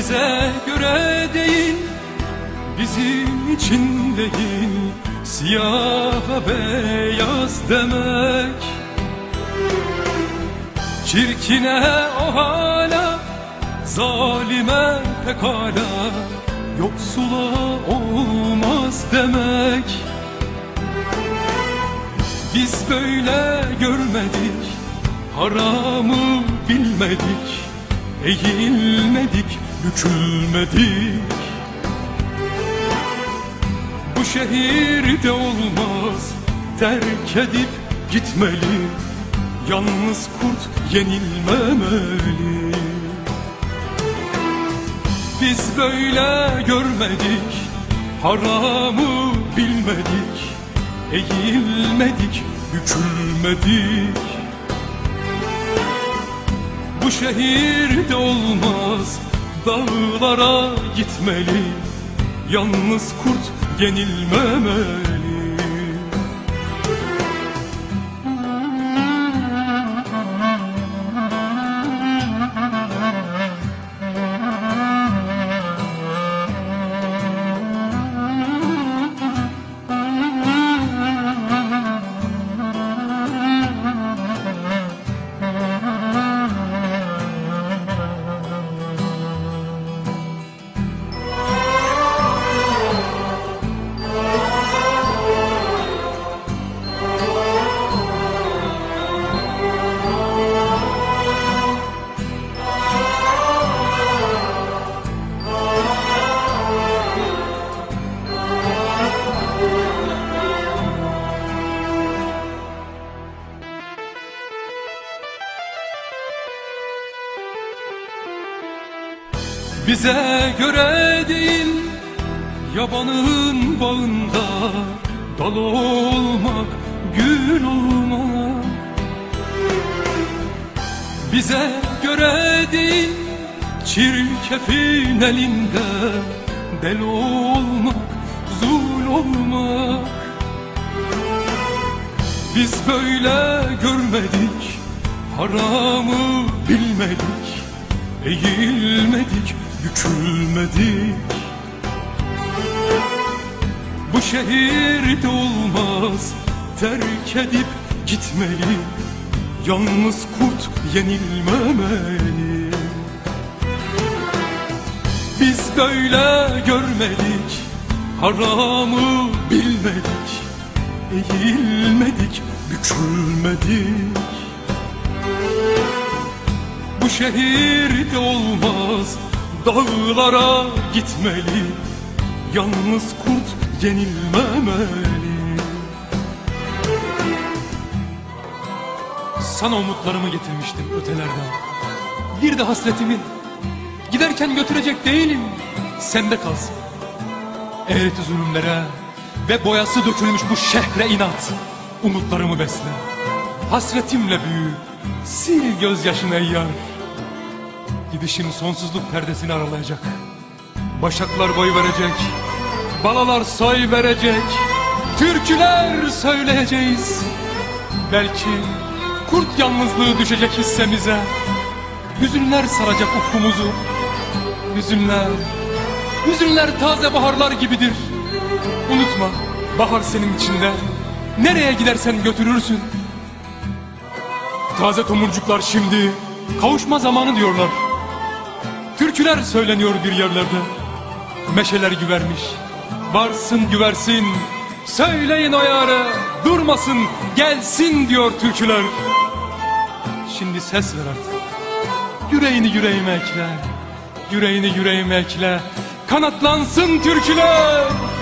Bize göre değil, bizim için değil, siyaha beyaz demek. Çirkine o hala, zalime pekala, yoksula olmaz demek. Biz böyle görmedik, haramı bilmedik, eğilmedik, bükülmedik. Bu şehirde olmaz, terk edip gitmeli, yalnız kurt yenilmemeli. Biz böyle görmedik, haramı bilmedik, eğilmedik, bükülmedik. Bu şehirde olmaz, dağlara gitmeli, yalnız kurt yenilmemeli. Bize göre değil, yabanın bağında dal olmak, gül olmak. Bize göre değil, çirkefin elinde del olmak, zul olmak. Biz böyle görmedik, haramı bilmedik, eğilmedik, bükülmedik. Bu şehirde olmaz, terk edip gitmeli, yalnız kurt yenilmemeli. Biz böyle görmedik, haramı bilmedik, eğilmedik, bükülmedik. Bu şehirde olmaz, dağlara gitmeli, yalnız kurt yenilmemeli. Sana umutlarımı getirmiştim ötelerden, bir de hasretimi. Giderken götürecek değilim, sende kalsın. Eğreti zulümlere ve boyası dökülmüş bu şehre inat, umutlarımı besle. Hasretimle büyü, sil gözyaşını ey yar. Gidişim sonsuzluk perdesini aralayacak. Başaklar boy verecek, balalar soy verecek, türküler söyleyeceğiz. Belki kurt yalnızlığı düşecek hissemize. Hüzünler saracak ufkumuzu. Hüzünler, hüzünler taze baharlar gibidir. Unutma, bahar senin içinde. Nereye gidersen götürürsün. Taze tomurcuklar şimdi kavuşma zamanı diyorlar. Türküler söyleniyor bir yerlerde. Meşeler güvermiş, varsın güversin. Söyleyin o yâre, durmasın, gelsin diyor türküler. Şimdi ses ver artık, yüreğini yüreğime ekle, yüreğini yüreğime ekle. Kanatlansın türküler.